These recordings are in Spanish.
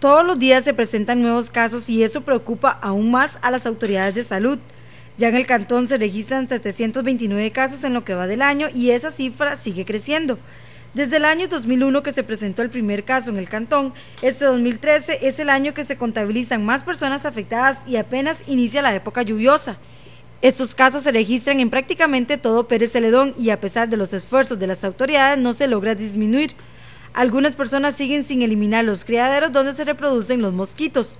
Todos los días se presentan nuevos casos y eso preocupa aún más a las autoridades de salud. Ya en el cantón se registran 729 casos en lo que va del año y esa cifra sigue creciendo. Desde el año 2001 que se presentó el primer caso en el cantón, este 2013 es el año que se contabilizan más personas afectadas y apenas inicia la época lluviosa. Estos casos se registran en prácticamente todo Pérez Celedón y a pesar de los esfuerzos de las autoridades no se logra disminuir. Algunas personas siguen sin eliminar los criaderos donde se reproducen los mosquitos.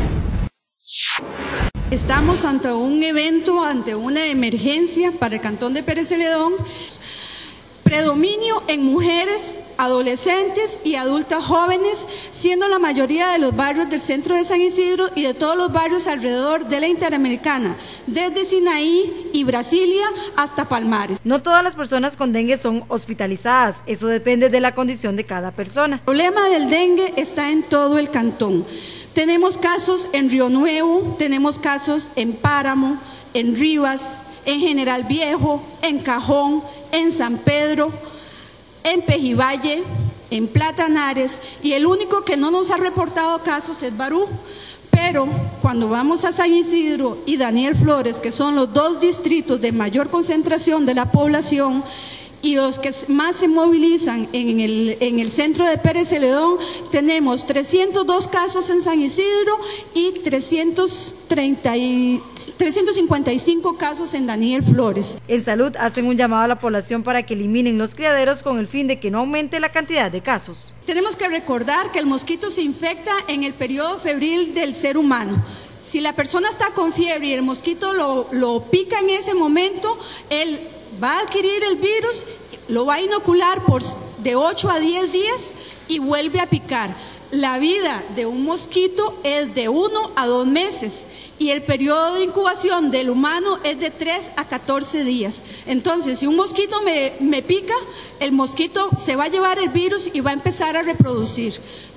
Estamos ante un evento, ante una emergencia para el cantón de Pérez Celedón. Predominio en mujeres, adolescentes y adultas jóvenes, siendo la mayoría de los barrios del centro de San Isidro y de todos los barrios alrededor de la Interamericana, desde Sinaí y Brasilia hasta Palmares. No todas las personas con dengue son hospitalizadas, eso depende de la condición de cada persona. El problema del dengue está en todo el cantón. Tenemos casos en Río Nuevo, tenemos casos en Páramo, en Rivas, en General Viejo, en Cajón, en San Pedro, en Pejivalle, en Platanares, y el único que no nos ha reportado casos es Barú. Pero cuando vamos a San Isidro y Daniel Flores, que son los dos distritos de mayor concentración de la población y los que más se movilizan en el centro de Pérez Celedón, tenemos 302 casos en San Isidro y 355 casos en Daniel Flores. En salud hacen un llamado a la población para que eliminen los criaderos con el fin de que no aumente la cantidad de casos. Tenemos que recordar que el mosquito se infecta en el periodo febril del ser humano. Si la persona está con fiebre y el mosquito lo pica en ese momento, él va a adquirir el virus, lo va a inocular de 8 a 10 días y vuelve a picar. La vida de un mosquito es de 1 a 2 meses y el periodo de incubación del humano es de 3 a 14 días. Entonces, si un mosquito me pica, el mosquito se va a llevar el virus y va a empezar a reproducir.